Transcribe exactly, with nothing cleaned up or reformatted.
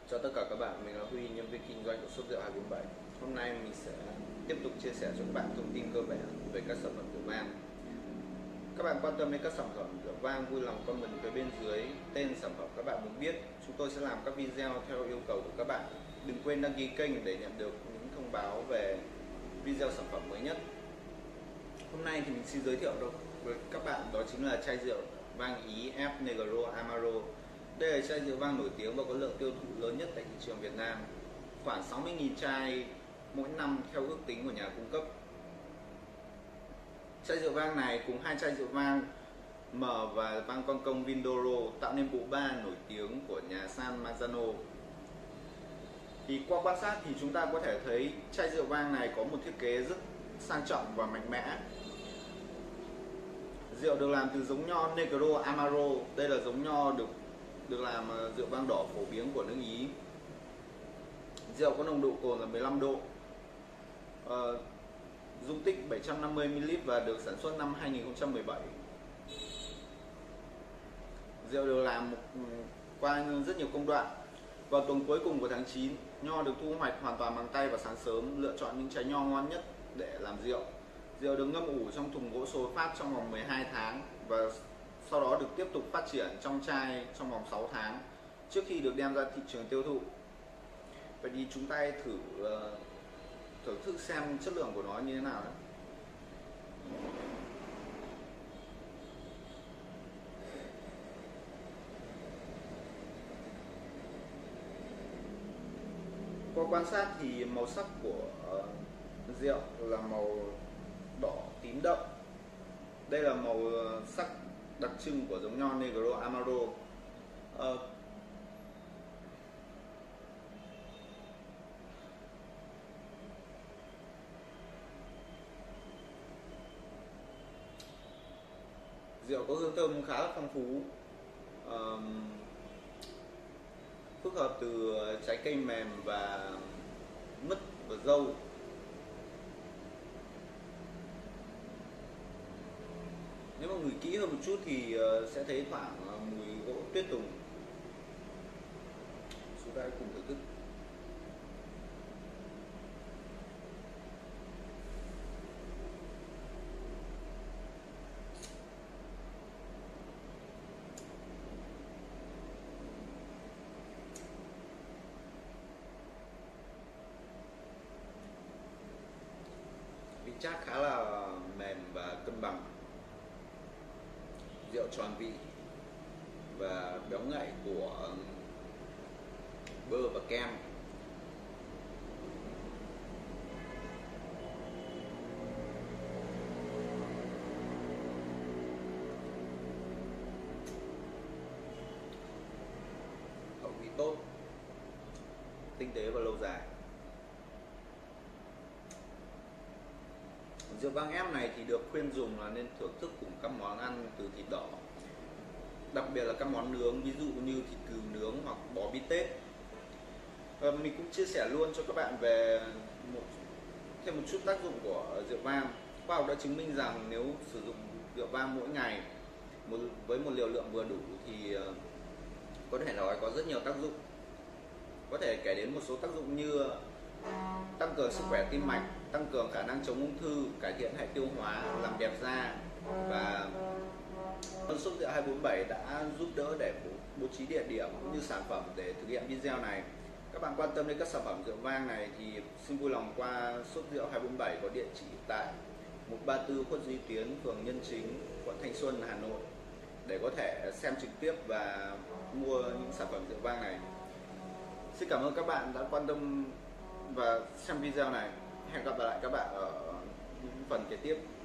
Chào tất cả các bạn, mình là Huy, nhân viên kinh doanh của shop rượu hai bốn bảy. Hôm nay mình sẽ tiếp tục chia sẻ cho các bạn thông tin cơ bản về các sản phẩm rượu vang. Các bạn quan tâm đến các sản phẩm rượu vang, vui lòng comment phía bên dưới tên sản phẩm các bạn muốn biết. Chúng tôi sẽ làm các video theo yêu cầu của các bạn. Đừng quên đăng ký kênh để nhận được những thông báo về video sản phẩm mới nhất. Hôm nay thì mình xin giới thiệu với các bạn đó chính là chai rượu vang Ý F Negro Amaro. Đây là chai rượu vang nổi tiếng và có lượng tiêu thụ lớn nhất tại thị trường Việt Nam, khoảng sáu mươi nghìn chai mỗi năm theo ước tính của nhà cung cấp. Chai rượu vang này cùng hai chai rượu vang M và vang con công Vindoro tạo nên bộ ba nổi tiếng của nhà San Marzano. Thì qua quan sát thì chúng ta có thể thấy chai rượu vang này có một thiết kế rất sang trọng và mạnh mẽ. Rượu được làm từ giống nho Negro Amaro. Đây là giống nho được được làm rượu vang đỏ phổ biến của nước Ý. Rượu có nồng độ cồn là mười lăm độ, uh, dung tích bảy trăm năm mươi mi li lít và được sản xuất năm hai nghìn không trăm mười bảy. Rượu được làm qua rất nhiều công đoạn. Vào tuần cuối cùng của tháng chín, nho được thu hoạch hoàn toàn bằng tay vào sáng sớm, lựa chọn những trái nho ngon nhất để làm rượu. Rượu được ngâm ủ trong thùng gỗ sồi Pháp trong vòng mười hai tháng và sau đó được tiếp tục phát triển trong chai trong vòng sáu tháng trước khi được đem ra thị trường tiêu thụ. Vậy thì chúng ta thử uh, thưởng thức xem chất lượng của nó như thế nào đấy. Qua quan sát thì màu sắc của uh, rượu là màu đỏ tím đậm. Đây là màu sắc đặc trưng của giống nho Negro Amaro. Uh, Rượu có hương thơm khá là phong phú, uh, phức hợp từ trái cây mềm và mứt và dâu. Nếu mà ngửi kỹ hơn một chút thì sẽ thấy thoảng mùi gỗ tuyết tùng. Chúng ta cùng thưởng thức. Vị chát khá là mềm và cân bằng. Rượu tròn vị và béo ngậy của bơ và kem. Khẩu vị tốt, tinh tế và lâu dài. Rượu vang ép này thì được khuyên dùng là nên thưởng thức cùng các món ăn từ thịt đỏ, đặc biệt là các món nướng, ví dụ như thịt cừu nướng hoặc bò bít tết. Và mình cũng chia sẻ luôn cho các bạn về một thêm một chút tác dụng của rượu vang. Khoa học đã chứng minh rằng nếu sử dụng rượu vang mỗi ngày một, với một liều lượng vừa đủ thì có thể nói có rất nhiều tác dụng. Có thể kể đến một số tác dụng như tăng cường sức khỏe tim mạch, tăng cường khả năng chống ung thư, cải thiện hệ tiêu hóa, làm đẹp da. Và shop rượu hai bốn bảy đã giúp đỡ để bố trí địa điểm cũng như sản phẩm để thực hiện video này. Các bạn quan tâm đến các sản phẩm rượu vang này thì xin vui lòng qua shop rượu hai bốn bảy có địa chỉ tại một ba tư Khuất Duy Tiến, phường Nhân Chính, quận Thanh Xuân, Hà Nội để có thể xem trực tiếp và mua những sản phẩm rượu vang này. Xin cảm ơn các bạn đã quan tâm và xem video này. Hẹn gặp lại các bạn ở những phần kế tiếp.